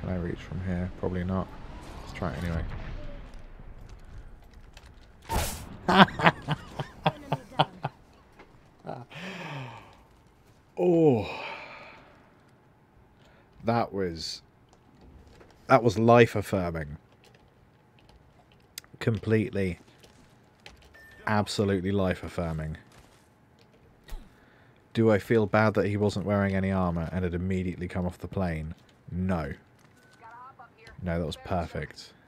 Can I reach from here? Probably not. Let's try it anyway. Oh, that was life affirming. Completely, absolutely life affirming. Do I feel bad that he wasn't wearing any armor and had immediately come off the plane? No. No, that was perfect.